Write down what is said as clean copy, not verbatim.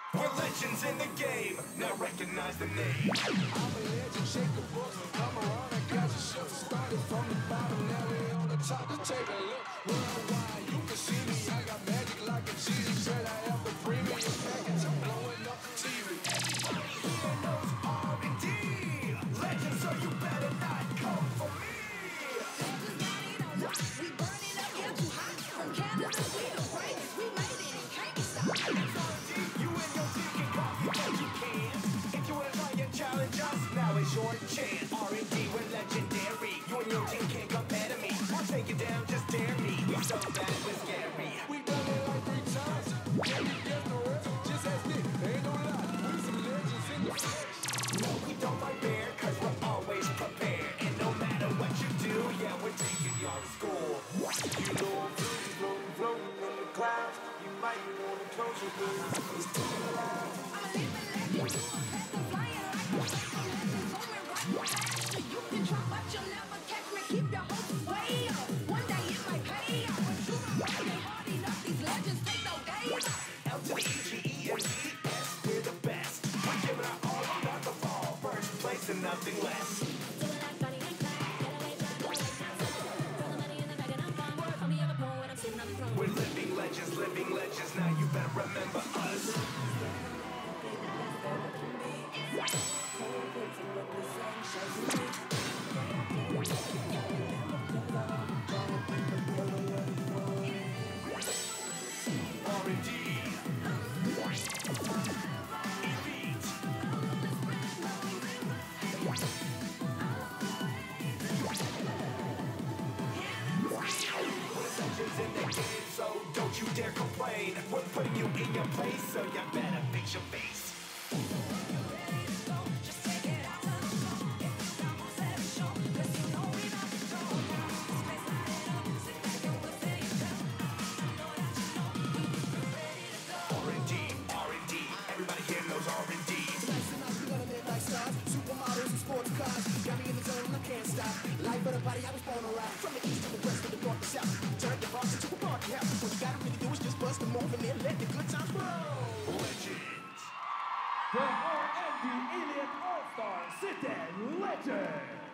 We're legends in the game, now recognize the name. I'm a legend, shake the books, come around, I got you shook. Started from the bottom, now we on the top, just take a look. Worldwide, you can see me, I got magic like a genie. Said I have the premium package, I'm blowing up the TV. Everybody here knows R&D. Legend, so you better not come for me. We burn it up, yeah, too hot. From Canada, we the greatest, we made it and can't be stopped. It's R&D, you and your team can copy what you can. If you wanna try and challenge us, now is your chance. R&D, we're legendary. You and your team can't compare to me. I'll take you down, just dare me. We're so bad, we're scary. We done it like 3 times. Every guess the rest, just ask Nick. Ain't no lie, we some legends in the flesh. No, we don't like bear, cause we're always prepared. And no matter what you do, yeah, we're taking you to school. You know I'm floating in the clouds. You might wanna close your eyes. It's still alive. I'm a living legend, you a phantom flying like a legend, going right faster. You can try, but you'll never catch me. Keep your hopes way up. One day it might pay off. But you don't work hard enough, these legends take no days off. L to the E-G-E-N-D-S, we're the best. We're giving our all, not the fall. First place and nothing less. We're living legends, now you better remember us. R&D, Elite, we're legends in the game, so don't you dare complain. We're putting you in your place, so you better fix your face. R&D, R&D, everybody here knows R&D. Tonight's the night we gonna live like stars. Supermodels and sports cars. Got me in the zone, I can't stop. Life of the body, I was born to ride. From the east to the west, to the north to south. Turn the box into a party house. What you gotta really do is just bust a move and then let the good times roll. Legends. The R&D Elite All-Star City Legend.